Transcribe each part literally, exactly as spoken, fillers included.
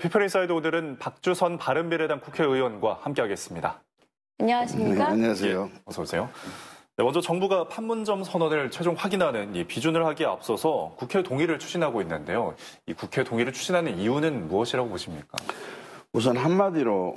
피플인사이드 오늘은 박주선 바른미래당 국회의원과 함께하겠습니다. 안녕하십니까? 네, 안녕하세요. 예, 어서 오세요. 네, 먼저 정부가 판문점 선언을 최종 확인하는 이 비준을 하기에 앞서서 국회 동의를 추진하고 있는데요. 이 국회 동의를 추진하는 이유는 무엇이라고 보십니까? 우선 한마디로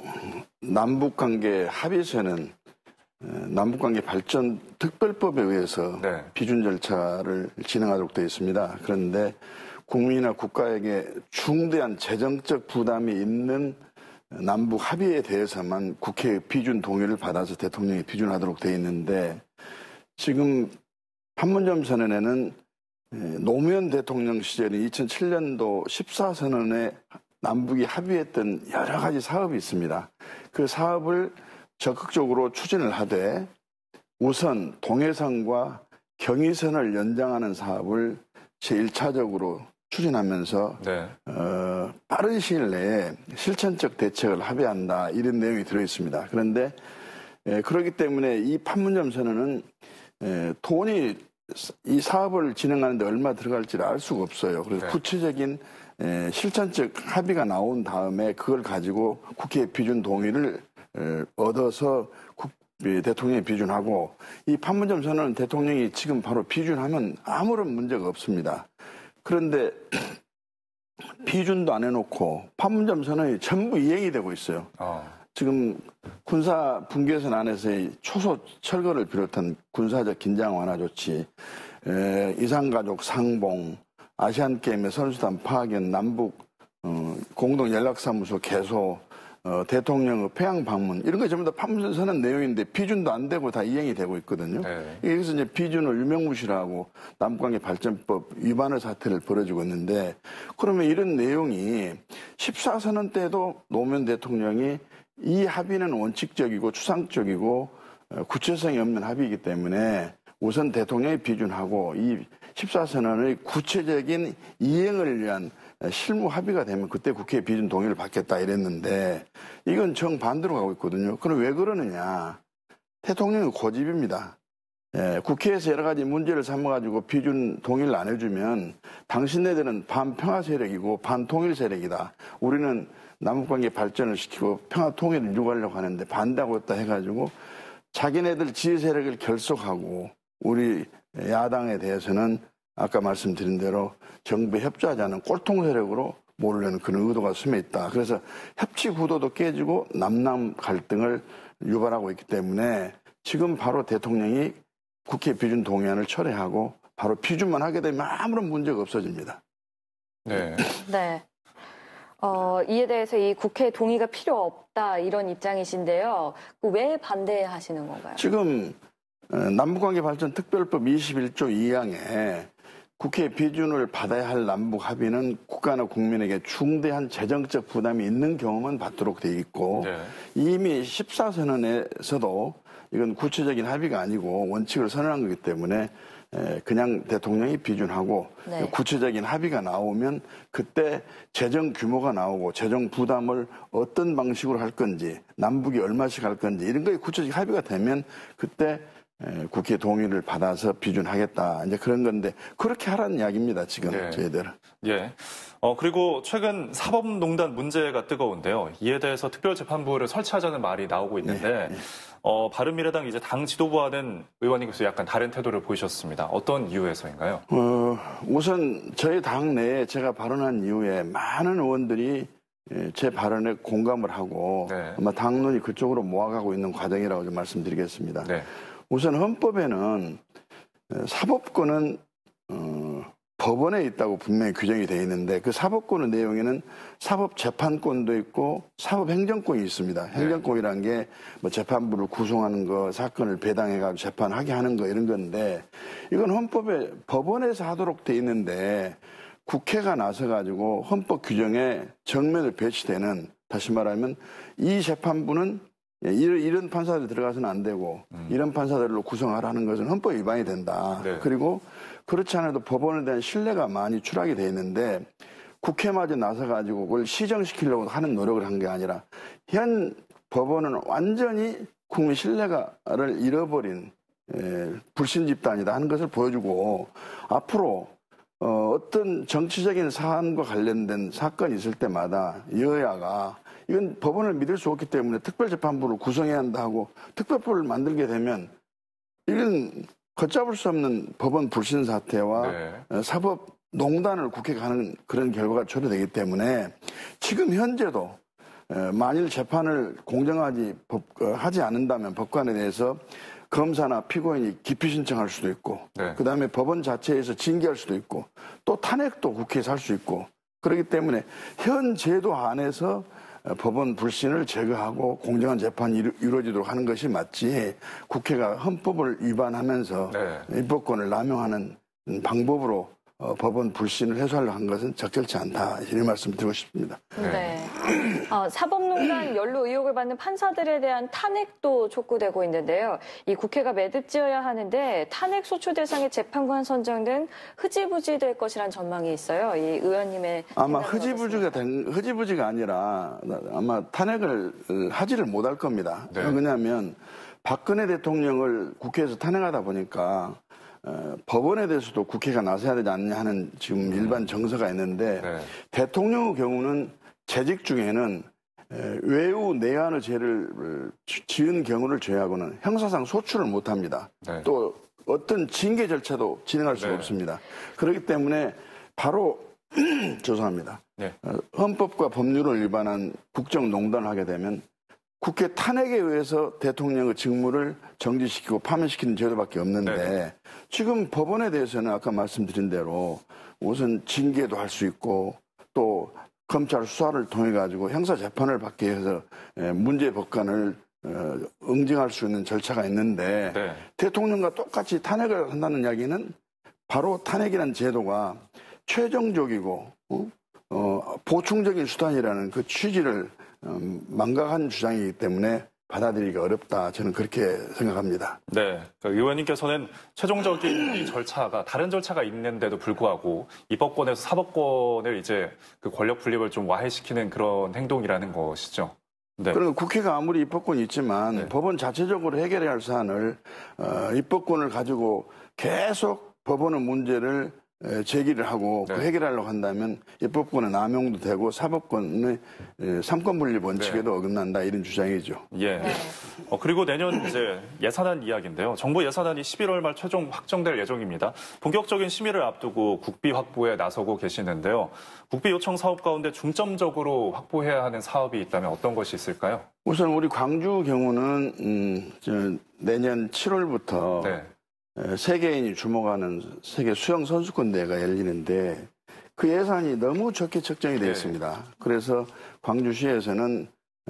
남북관계 합의서는 남북관계 발전 특별법에 의해서 네. 비준 절차를 진행하도록 되어 있습니다. 그런데 국민이나 국가에게 중대한 재정적 부담이 있는 남북 합의에 대해서만 국회의 비준 동의를 받아서 대통령이 비준하도록 되어 있는데, 지금 판문점 선언에는 노무현 대통령 시절인 이천칠 년도 십사 선언에 남북이 합의했던 여러 가지 사업이 있습니다. 그 사업을 적극적으로 추진을 하되 우선 동해선과 경의선을 연장하는 사업을 제일 차적으로 추진하면서 네. 어, 빠른 시일 내에 실천적 대책을 합의한다, 이런 내용이 들어있습니다. 그런데 에, 그렇기 때문에 이 판문점 선언은 에, 돈이 이 사업을 진행하는데 얼마 들어갈지를 알 수가 없어요. 그래서 네. 구체적인 에, 실천적 합의가 나온 다음에 그걸 가지고 국회 비준 동의를 에, 얻어서 국, 대통령이 비준하고, 이 판문점 선언은 대통령이 지금 바로 비준하면 아무런 문제가 없습니다. 그런데 비준도 안 해놓고 판문점 선언이 전부 이행이 되고 있어요. 어. 지금 군사 분계선 안에서의 초소 철거를 비롯한 군사적 긴장 완화 조치, 에, 이산가족 상봉, 아시안게임의 선수단 파견, 남북 어, 공동연락사무소 개소, 어, 대통령의 평양 방문, 이런 거 전부 다 판문점 선언 내용인데 비준도 안 되고 다 이행이 되고 있거든요. 네. 여기서 이제 비준을 유명무실하고 남북관계 발전법 위반의 사태를 벌어지고 있는데, 그러면 이런 내용이 십사 선언 때도 노무현 대통령이 이 합의는 원칙적이고 추상적이고 구체성이 없는 합의이기 때문에 우선 대통령이 비준하고 이 십사 선언의 구체적인 이행을 위한 실무 합의가 되면 그때 국회 비준 동의를 받겠다 이랬는데, 이건 정반대로 가고 있거든요. 그럼 왜 그러느냐? 대통령의 고집입니다. 예, 국회에서 여러 가지 문제를 삼아가지고 비준 동의를 안 해주면 당신네들은 반평화 세력이고 반통일 세력이다, 우리는 남북관계 발전을 시키고 평화 통일을 이루려고 하는데 반대하고 있다 해가지고 자기네들 지휘 세력을 결속하고 우리 야당에 대해서는 아까 말씀드린 대로 정부에 협조하지 않는 꼴통 세력으로 몰려는 그런 의도가 숨어 있다. 그래서 협치 구도도 깨지고 남남 갈등을 유발하고 있기 때문에 지금 바로 대통령이 국회 비준 동의안을 철회하고 바로 비준만 하게 되면 아무런 문제가 없어집니다. 네. 네. 어, 이에 대해서 이 국회 동의가 필요 없다, 이런 입장이신데요. 왜 반대하시는 건가요? 지금 남북관계 발전 특별법 이십일 조 이 항에 국회 비준을 받아야 할 남북 합의는 국가나 국민에게 중대한 재정적 부담이 있는 경우만 받도록 되어 있고, 네. 이미 십사 선언에서도 이건 구체적인 합의가 아니고 원칙을 선언한 거기 때문에 그냥 대통령이 비준하고 네. 구체적인 합의가 나오면 그때 재정 규모가 나오고 재정 부담을 어떤 방식으로 할 건지, 남북이 얼마씩 할 건지, 이런 거에 구체적 합의가 되면 그때 국회 동의를 받아서 비준하겠다, 이제 그런 건데, 그렇게 하라는 이야기입니다, 지금 네. 저희들은. 예. 어, 그리고 최근 사법농단 문제가 뜨거운데요. 이에 대해서 특별재판부를 설치하자는 말이 나오고 있는데, 네. 네. 어, 바른미래당 이제 당 지도부와는 의원님께서 약간 다른 태도를 보이셨습니다. 어떤 이유에서인가요? 어, 우선 저희 당 내에 제가 발언한 이후에 많은 의원들이 제 발언에 공감을 하고 네. 아마 당론이 그쪽으로 모아가고 있는 과정이라고 좀 말씀드리겠습니다. 네. 우선 헌법에는 사법권은 어, 법원에 있다고 분명히 규정이 되어 있는데, 그 사법권의 내용에는 사법재판권도 있고 사법행정권이 있습니다. 행정권이라는 게 뭐 재판부를 구성하는 거, 사건을 배당해가지고 재판하게 하는 거, 이런 건데, 이건 헌법에 법원에서 하도록 되어 있는데 국회가 나서가지고 헌법 규정에 정면을 배치되는, 다시 말하면 이 재판부는 이런, 이런 판사들이 들어가서는 안 되고 음. 이런 판사들로 구성하라는 것은 헌법 위반이 된다. 네. 그리고 그렇지 않아도 법원에 대한 신뢰가 많이 추락이 돼 있는데 국회마저 나서가지고 그걸 시정시키려고 하는 노력을 한 게 아니라 현 법원은 완전히 국민 신뢰를 잃어버린 에, 불신 집단이다 하는 것을 보여주고, 앞으로 어, 어떤 정치적인 사안과 관련된 사건이 있을 때마다 여야가 이건 법원을 믿을 수 없기 때문에 특별재판부를 구성해야 한다 하고 특별법을 만들게 되면 이건 걷잡을 수 없는 법원 불신 사태와 네. 사법농단을 국회가 하는 그런 결과가 초래되기 때문에 지금 현재도 만일 재판을 공정하지 법, 하지 않는다면 법관에 대해서 검사나 피고인이 기피 신청할 수도 있고 네. 그다음에 법원 자체에서 징계할 수도 있고 또 탄핵도 국회에서 할 수 있고 그렇기 때문에 현 제도 안에서 법원 불신을 제거하고 공정한 재판이 이루어지도록 하는 것이 맞지 국회가 헌법을 위반하면서 네. 입법권을 남용하는 방법으로 어, 법원 불신을 해소하려고 한 것은 적절치 않다. 이런 말씀 드리고 싶습니다. 네. 어, 사법농단 연루 의혹을 받는 판사들에 대한 탄핵도 촉구되고 있는데요. 이 국회가 매듭지어야 하는데 탄핵 소추 대상의 재판관 선정 등 흐지부지 될 것이란 전망이 있어요. 이 의원님의 아마 흐지부지가 된, 흐지부지가 아니라 아마 탄핵을 하지를 못할 겁니다. 네. 왜냐하면 박근혜 대통령을 국회에서 탄핵하다 보니까 어, 법원에 대해서도 국회가 나서야 되지 않냐 하는 지금 일반 정서가 있는데 네. 대통령의 경우는 재직 중에는 에, 외유 내환의 죄를 지은 경우를 제외하고는 형사상 소추를 못합니다. 네. 또 어떤 징계 절차도 진행할 수가 네. 없습니다. 그렇기 때문에 바로 죄송합니다. 네. 어, 헌법과 법률을 위반한 국정농단을 하게 되면 국회 탄핵에 의해서 대통령의 직무를 정지시키고 파면시키는 제도밖에 없는데 네. 지금 법원에 대해서는 아까 말씀드린 대로 우선 징계도 할 수 있고 또 검찰 수사를 통해 가지고 형사 재판을 받게 해서 문제 법관을 응징할 수 있는 절차가 있는데 네. 대통령과 똑같이 탄핵을 한다는 이야기는 바로 탄핵이라는 제도가 최종적이고 어? 어, 보충적인 수단이라는 그 취지를 음, 망각한 주장이기 때문에 받아들이기 어렵다. 저는 그렇게 생각합니다. 네. 그러니까 의원님께서는 최종적인 이 절차가 다른 절차가 있는데도 불구하고 입법권에서 사법권을 이제 그 권력 분립을 좀 와해시키는 그런 행동이라는 것이죠. 네. 그러니까 국회가 아무리 입법권이 있지만 네. 법원 자체적으로 해결해야 할 사안을 어, 입법권을 가지고 계속 법원의 문제를 제기를 하고 네. 그 해결하려고 한다면 입법권의 남용도 되고 사법권의 삼권 분립 원칙에도 네. 어긋난다 이런 주장이죠. 예. 네. 어, 그리고 내년 이제 예산안 이야기인데요. 정부 예산안이 십일월 말 최종 확정될 예정입니다. 본격적인 심의를 앞두고 국비 확보에 나서고 계시는데요. 국비 요청 사업 가운데 중점적으로 확보해야 하는 사업이 있다면 어떤 것이 있을까요? 우선 우리 광주 경우는 음, 저 내년 칠월부터 네. 세계인이 주목하는 세계 수영 선수권 대회가 열리는데 그 예산이 너무 적게 책정이 되어 있습니다. 네. 그래서 광주시에서는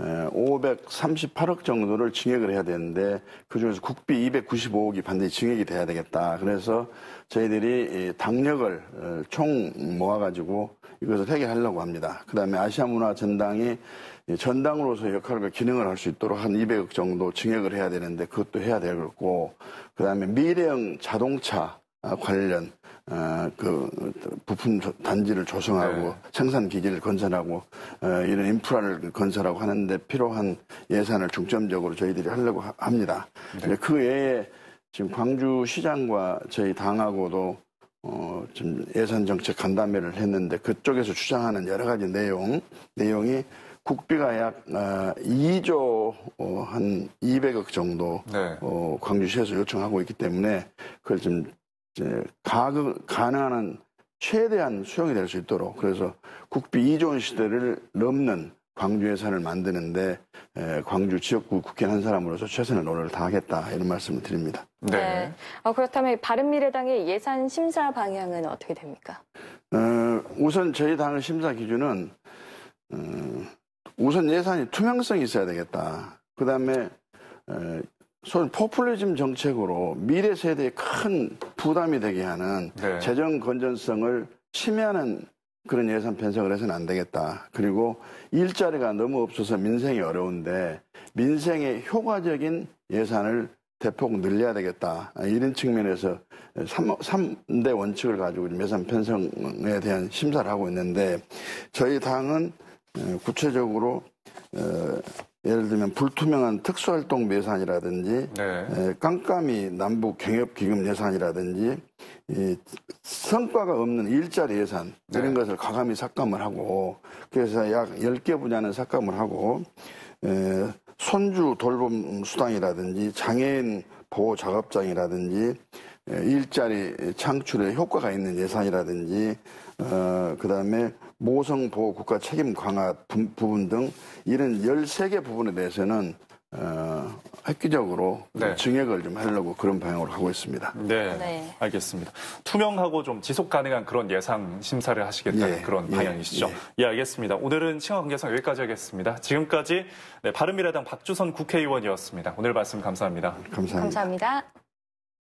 오백삼십팔억 정도를 증액을 해야 되는데 그중에서 국비 이백구십오억이 반드시 증액이 돼야 되겠다. 그래서 저희들이 당력을 총 모아가지고 이것을 해결하려고 합니다. 그다음에 아시아문화전당이 전당으로서 역할과 기능을 할 수 있도록 한 이백억 정도 증액을 해야 되는데 그것도 해야 되겠고 그다음에 미래형 자동차 관련 그 부품 단지를 조성하고 네. 생산 기기를 건설하고 이런 인프라를 건설하고 하는데 필요한 예산을 중점적으로 저희들이 하려고 합니다. 네. 그 외에 지금 광주시장과 저희 당하고도 어, 좀 예산 정책 간담회를 했는데 그쪽에서 주장하는 여러 가지 내용 내용이 국비가 약 어, 이조 어, 한 이백억 정도 네. 어, 광주시에서 요청하고 있기 때문에 그걸 좀 이제 가급, 가능한 최대한 수용이 될 수 있도록 그래서 국비 이조 원 시대를 넘는 광주 예산을 만드는데 에, 광주 지역구 국회의원 한 사람으로서 최선의 노력을 다하겠다 이런 말씀을 드립니다. 네. 네. 어, 그렇다면 바른미래당의 예산 심사 방향은 어떻게 됩니까? 어, 우선 저희 당의 심사 기준은 어, 우선 예산이 투명성이 있어야 되겠다. 그 다음에 소위 포퓰리즘 정책으로 미래 세대에 큰 부담이 되게 하는 네. 재정 건전성을 침해하는 그런 예산 편성을 해서는 안 되겠다. 그리고 일자리가 너무 없어서 민생이 어려운데 민생에 효과적인 예산을 대폭 늘려야 되겠다. 이런 측면에서 삼 대 원칙을 가지고 예산 편성에 대한 심사를 하고 있는데 저희 당은 구체적으로 어, 예를 들면 불투명한 특수활동 예산이라든지 네. 에, 깜깜이 남북 경협기금 예산이라든지 이 성과가 없는 일자리 예산 이런 네. 것을 과감히 삭감을 하고 그래서 약 열 개 분야는 삭감을 하고 에, 손주 돌봄 수당이라든지 장애인 보호 작업장이라든지 에, 일자리 창출에 효과가 있는 예산이라든지 어, 그다음에 모성 보호 국가 책임 강화 부, 부분 등 이런 열세 개 부분에 대해서는 어, 획기적으로 네. 증액을 좀 하려고 그런 방향으로 하고 있습니다. 네, 네. 알겠습니다. 투명하고 좀 지속 가능한 그런 예상 심사를 하시겠다는 예, 그런 예, 방향이시죠. 예. 예, 알겠습니다. 오늘은 칭화관계상 여기까지 하겠습니다. 지금까지 네, 바른미래당 박주선 국회의원이었습니다. 오늘 말씀 감사합니다. 감사합니다. 감사합니다.